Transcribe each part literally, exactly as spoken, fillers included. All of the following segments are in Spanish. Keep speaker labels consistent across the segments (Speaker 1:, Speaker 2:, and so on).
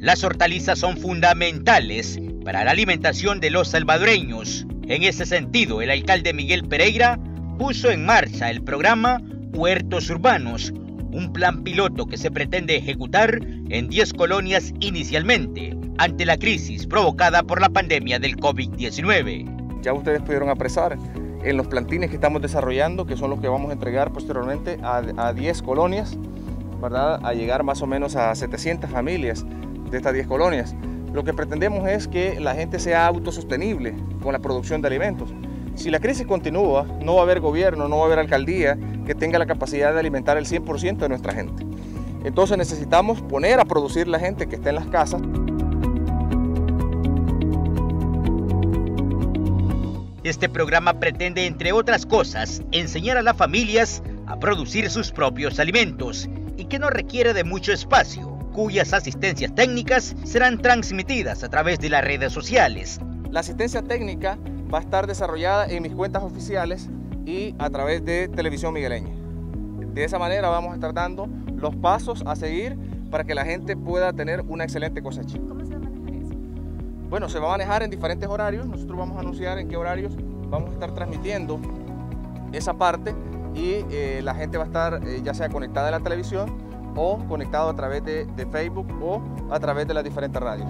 Speaker 1: Las hortalizas son fundamentales para la alimentación de los salvadoreños. En ese sentido, el alcalde Miguel Pereira puso en marcha el programa Huertos Urbanos, un plan piloto que se pretende ejecutar en diez colonias inicialmente, ante la crisis provocada por la pandemia del COVID diecinueve.
Speaker 2: Ya ustedes pudieron apreciar en los plantines que estamos desarrollando, que son los que vamos a entregar posteriormente a, a diez colonias, ¿verdad? A llegar más o menos a setecientas familias de estas diez colonias. Lo que pretendemos es que la gente sea autosostenible con la producción de alimentos. Si la crisis continúa, no va a haber gobierno, no va a haber alcaldía que tenga la capacidad de alimentar el cien por ciento de nuestra gente. Entonces necesitamos poner a producir la gente que está en las casas.
Speaker 1: Este programa pretende, entre otras cosas, enseñar a las familias a producir sus propios alimentos y que no requiere de mucho espacio, cuyas asistencias técnicas serán transmitidas a través de las redes sociales.
Speaker 2: La asistencia técnica va a estar desarrollada en mis cuentas oficiales y a través de Televisión Migueleña. De esa manera vamos a estar dando los pasos a seguir para que la gente pueda tener una excelente cosecha.
Speaker 3: ¿Cómo se va a manejar eso?
Speaker 2: Bueno, se va a manejar en diferentes horarios. Nosotros vamos a anunciar en qué horarios vamos a estar transmitiendo esa parte y eh, la gente va a estar eh, ya sea conectada a la televisión o conectado a través de, de Facebook o a través de las diferentes radios.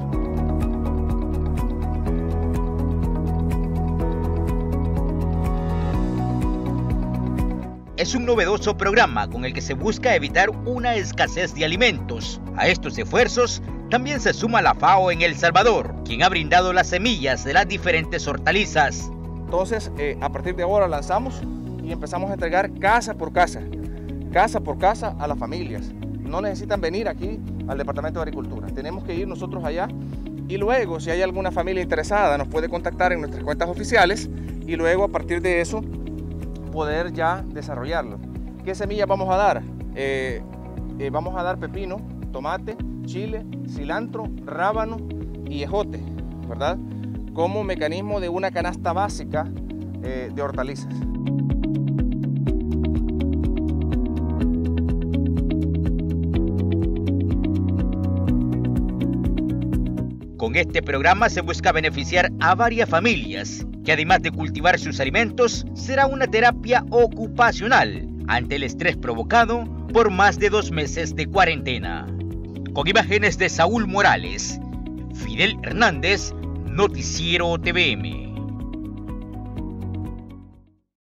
Speaker 1: Es un novedoso programa con el que se busca evitar una escasez de alimentos. A estos esfuerzos también se suma la FAO en El Salvador, quien ha brindado las semillas de las diferentes hortalizas.
Speaker 2: Entonces, eh, a partir de ahora lanzamos y empezamos a entregar casa por casa, casa por casa a las familias. No necesitan venir aquí al Departamento de Agricultura, tenemos que ir nosotros allá y luego, si hay alguna familia interesada, nos puede contactar en nuestras cuentas oficiales y luego a partir de eso poder ya desarrollarlo. ¿Qué semillas vamos a dar? Eh, eh, vamos a dar pepino, tomate, chile, cilantro, rábano y ejote, ¿verdad? Como mecanismo de una canasta básica eh, de hortalizas.
Speaker 1: Con este programa se busca beneficiar a varias familias, que además de cultivar sus alimentos, será una terapia ocupacional ante el estrés provocado por más de dos meses de cuarentena. Con imágenes de Saúl Morales, Fidel Hernández, Noticiero T V M.